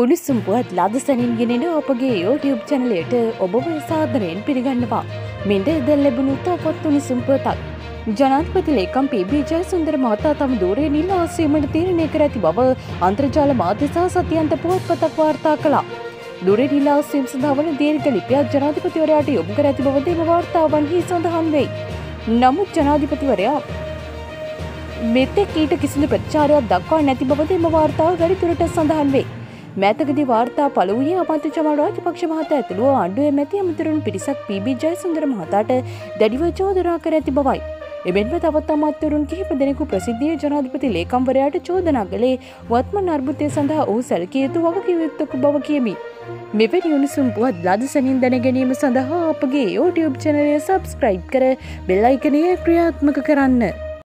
උණුසුම් පුවත් ලාදසනින් ගෙනෙන අපගේ YouTube channelයට ඔබව සාදරයෙන් පිළිගන්නවා. මෙන්න දැන් ලැබුණු තවත් උණුසුම් පුවතක්. ජනාධිපති ලේකම් පී.බී. ජයසුන්දර මහතා තම ධූරයෙන් ඉල්ලා අසීමට තීරණය කර ඇති බව අන්තර්ජාල මාධ්‍ය සහ සත්‍යන්ත පුවත්පතක් වාර්තා කළා. ධූරයෙන් ඉල්ලා අසීම සඳහා වන දීර්ඝ ලිපියක් ජනාධිපතිවරයාට යොමු කර ඇති බව එම වාර්තාවන්හි සඳහන් වෙයි. නමුත් ජනාධිපතිවරයා මෙතෙක් ඊට කිසිදු ප්‍රතිචාරයක් දක්වා නැති බවද එම වාර්තාව වැඩිදුරටත් සඳහන් වේ. මෑතකදී වාර්තා පළ වූයේ අමාත්‍ය චමල් රාජපක්ෂ මහතා ඇතුළු ආණ්ඩුවේ මැති අමාත්‍යවරුන් පිරිසක් පී.බී. ජයසුන්දර මහතාට දැඩිව චෝදනා කර ඇති බවයි. එමෙන්ම තවත් අමාත්‍යවරුන් කිහිප දෙනෙකු ප්‍රසිද්ධියේ ජනාධිපති ලේකම්වරයාට චෝදනා කළේ වත්මන් අර්බුදය සඳහා ඔහු සැලකිය යුතු වගකීම් යුක්ත බව කියමි. මෙවැනි උණුසුම් පුවත් ලාදසනින් දැන ගැනීම සඳහා අපගේ YouTube channel එක subscribe කර බෙල් අයිකනය ක්‍රියාත්මක කරන්න.